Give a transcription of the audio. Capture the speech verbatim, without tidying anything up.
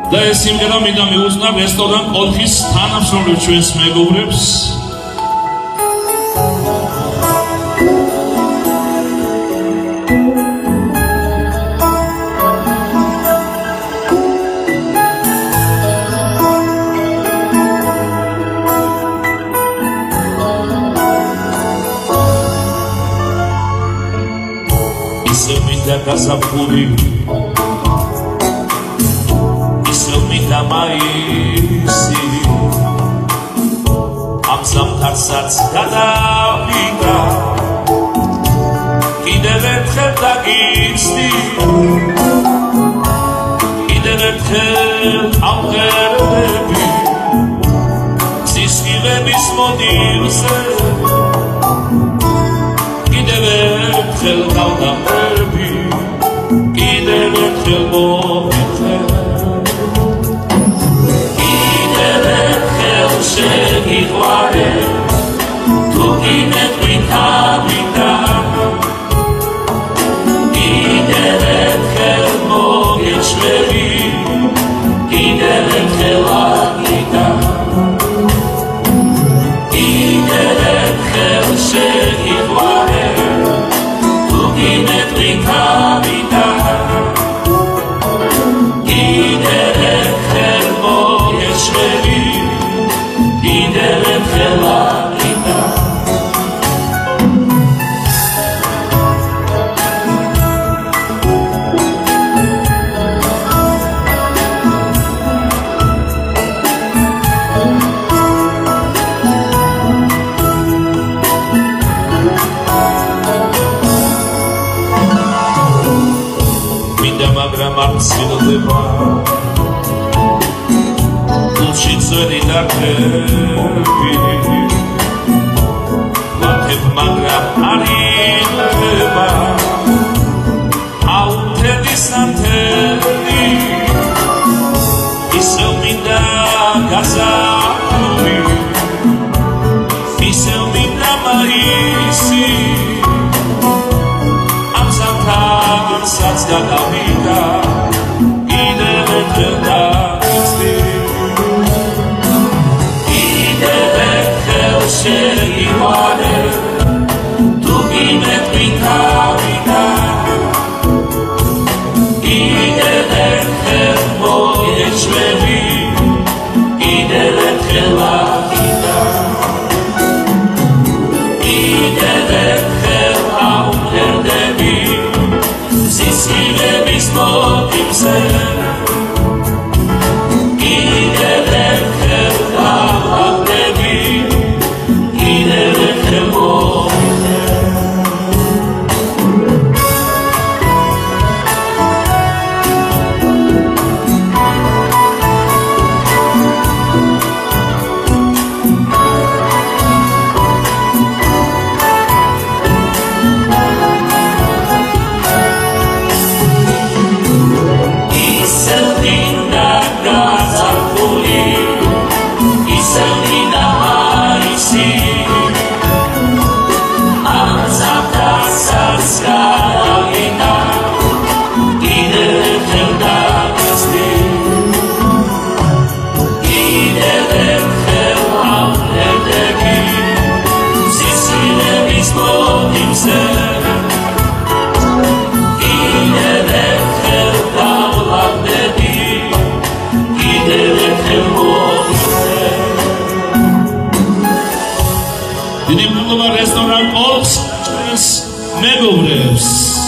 და ეს სიმღერა მინდა მიუძღვნა რესტორან კოლხის თანამშრომლ ჩვენს მეგობრებს. ისევ მინდა გასაფხური და მაისი ამ ზამთარსაც გადავიდა კიდევ ერთხელ დაგიცდი კიდევ ერთხელ ამღერლები სისხლების მოდილზე კიდევ ერთხელ გავდამები კიდევ ერთხელ მოვიხარ შეგიყვარე თუ გიმეყვითავიდა კიდევ ერთხელ მოგეჩვევი კიდევ ერთხელ აღიდა კიდევ ერთხელ შეგიყვარე თუ გიმეყვითავიდა კიდევ ერთხელ მოგეჩვევი კიდევ ერთხელ აღიდა მინდა მაგრამ არ ცდილდება Shitsuri darkebi Mateb magram arineba Autedi santeli Iseu minda gazapuri Iseu minda maisi Am zamtagun sats gadavida Idev etel dagizdi შეგიყვარე თუ გიმეყვითავიდა კიდევ ერთხელ მოგეჩვევი კიდევ ერთხელ აღიდა კიდევ ერთხელ ავმღერდები სისხლების მოდილზე კიდევ ერთხელ გავაღდები Restaurant Oaks, megobres.